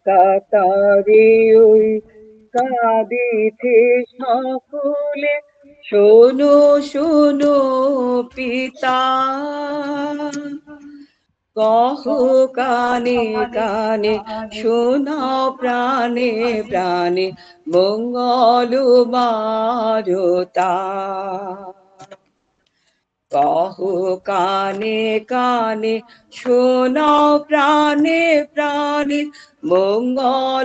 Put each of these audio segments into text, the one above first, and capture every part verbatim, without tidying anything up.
কাতারে ওই কাঁদিছে সকলে, শোনো শোনো পিতা, কহ কানে কানে শোনাও প্রাণে প্রাণে মঙ্গল বারতা। কহ কানে কানে শোনাও প্রাণে প্রাণে মঙ্গল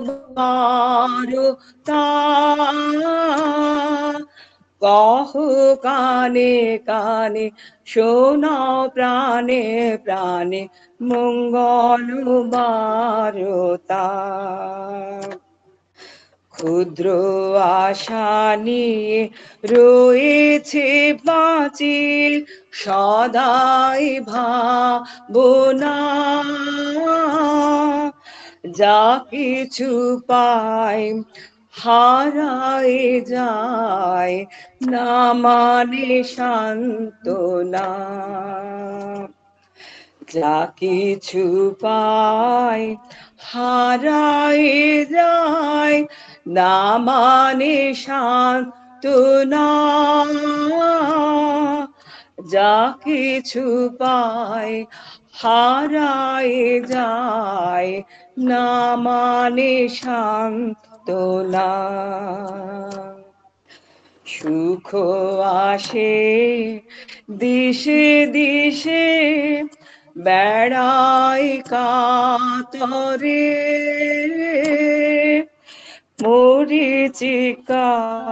বারতা। কহ কানে কানে শোনাও প্রাণে প্রাণে মঙ্গল বারতা। ক্ষুদ্র আশা নিয়ে রয়েছে পাঁচিল, সদাই ভাবনা যা কিছু পায় হারায় যায়, না মানে সান্ত্বনা। যা কিছু পায় হারায় যায়, না মানে সান্ত্বনা। যা কিছু পায় হারায় যায়, না মানে সান্ত্বনা। সুখ আসে দিশে দিশে বেড়াই কাতরে, মরিচিকা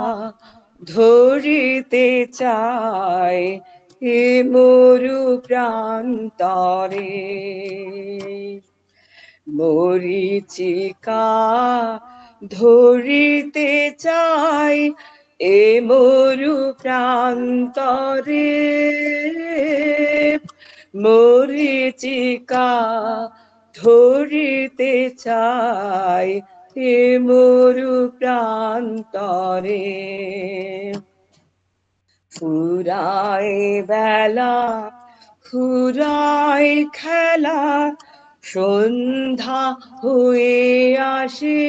ধরিতে চায় এ মরু প্রান্তরে। মরিচিকা ধরিতে চাই এ মরু প্রান্তরে। মরিচিকা ধরিতে চাই এ মরু প্রান্তরে। ফুরায় বেলা ফুরায় খেলা, সন্ধ্যা হয়ে আসে,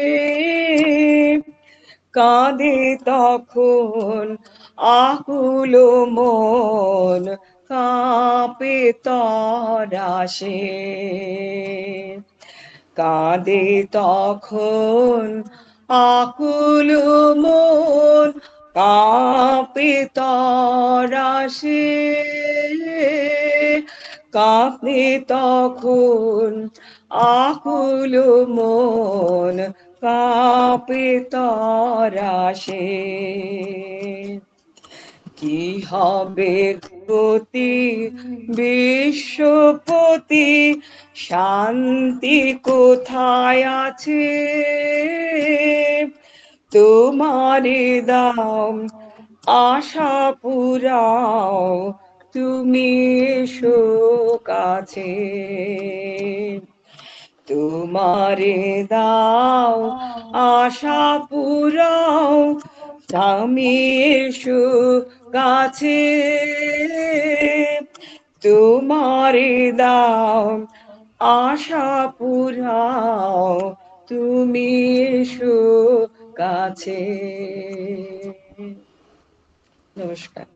কাঁদে তখন আকুল মন, কাঁপে তরাসে। কাঁদে তখন আকুল মন, কাঁপে তরাসে। কাঁপে তখন আকুল মন, কাঁপে তরাসে। কি হবে গতি বিশ্বপতি, শান্তি কোথায় আছে? তোমারে দাও আশা পুরাও, তুমি এসো কাছে। তোমারে দাও আশা পুরাও, তুমি এসো কাছে। তোমারে দাও আশা পুরাও, তুমি এসো কাছে। নমস্কার।